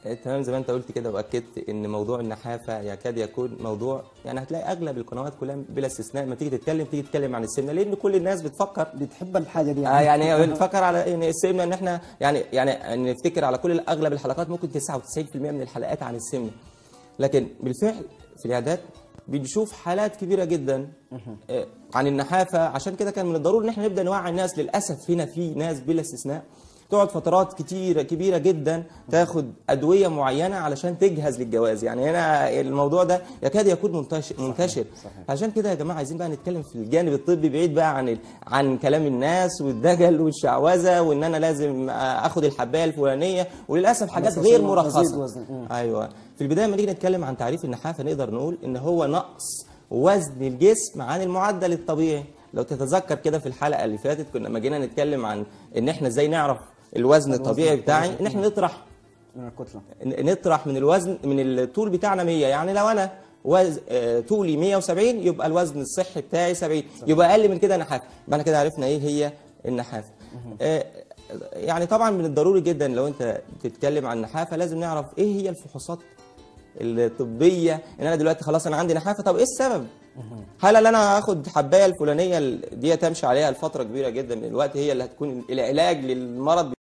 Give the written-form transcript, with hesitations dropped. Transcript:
تمام، زي ما انت قلت كده واكدت ان موضوع النحافه يكاد يكون موضوع، يعني هتلاقي اغلب القنوات كلها بلا استثناء لما تيجي تتكلم عن السمنه، لان كل الناس بتفكر بتحب الحاجه دي يعني. يعني بنفكر على ان السمنه، ان احنا يعني نفتكر على كل اغلب الحلقات ممكن 99% من الحلقات عن السمنه. لكن بالفعل في العيادات بنشوف حالات كبيره جدا عن النحافه. عشان كده كان من الضروري ان احنا نبدا نوعي الناس. للاسف هنا في ناس بلا استثناء تقعد فترات كبيره جدا تاخد ادويه معينه علشان تجهز للجواز. يعني هنا الموضوع ده يكاد يكون منتشر. صحيح. عشان كده يا جماعه عايزين بقى نتكلم في الجانب الطبي، بعيد بقى عن كلام الناس والدجل والشعوذه، وان انا لازم اخد الحبايه الفلانيه، وللاسف حاجات غير مرخصه. ايوه، في البدايه لما نيجي نتكلم عن تعريف النحافه نقدر نقول ان هو نقص وزن الجسم عن المعدل الطبيعي. لو تتذكر كده في الحلقه اللي فاتت كنا لما جينا نتكلم عن ان احنا ازاي نعرف الوزن الطبيعي بتاعي، ان احنا نطرح من الوزن، من الطول بتاعنا 100. يعني لو انا طولي 170 يبقى الوزن الصحي بتاعي 70، يبقى اقل من كده نحافه. يبقى احنا كده عرفنا ايه هي النحافه. يعني طبعا من الضروري جدا لو انت بتتكلم عن النحافه لازم نعرف ايه هي الفحوصات الطبيه. ان انا دلوقتي خلاص انا عندي نحافه، طب ايه السبب؟ هل اللي انا هاخد حبايه الفلانيه دي تمشي عليها لفتره كبيره جدا من الوقت هي اللي هتكون العلاج للمرض